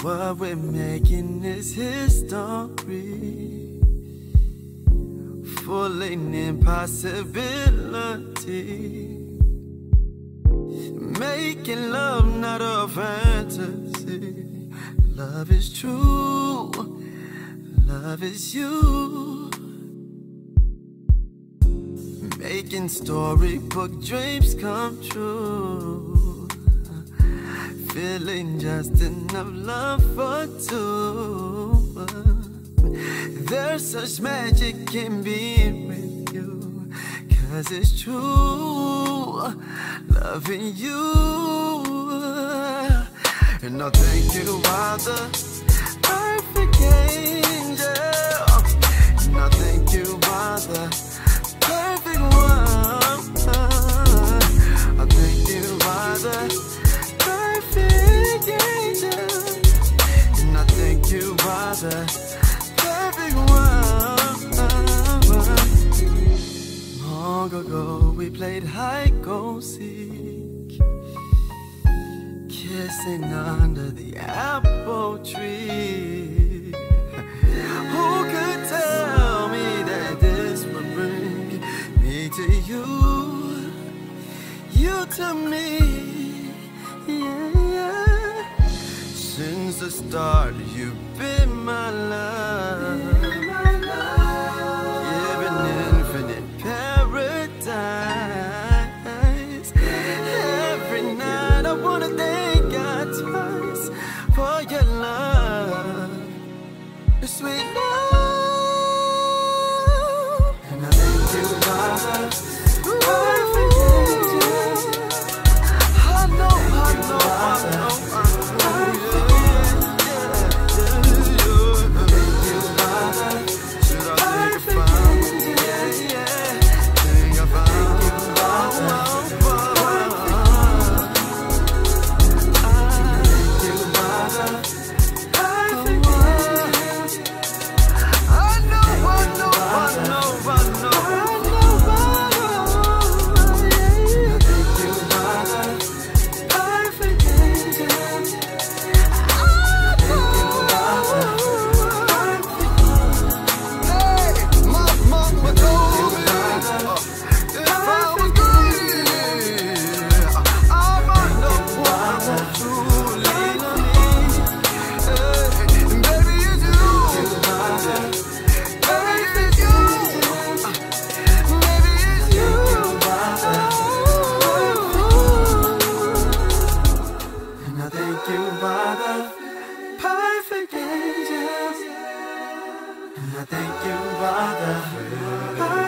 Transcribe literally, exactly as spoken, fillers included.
What we're making is history, full-in impossibility. Making love not a fantasy. Love is true, love is you. Making storybook dreams come true. Feeling just enough love for two. There's such magic in being with you, 'cause it's true, loving you. And I thank you are the perfect angel, and I thank you are the perfect one. I thank you are the perfect angel, and I thank you are the perfect one. Long ago we played hide and seek, kissing under the apple tree. Who could tell me that this would bring me to you, you to me? Yeah, yeah. Since the start, you've been my love, giving infinite paradise. Every night I wanna thank God twice for your love, your sweet love. And I thank you, Father, perfect angel. I know, I know, I know, I know. Perfect angels, and I thank you, Father.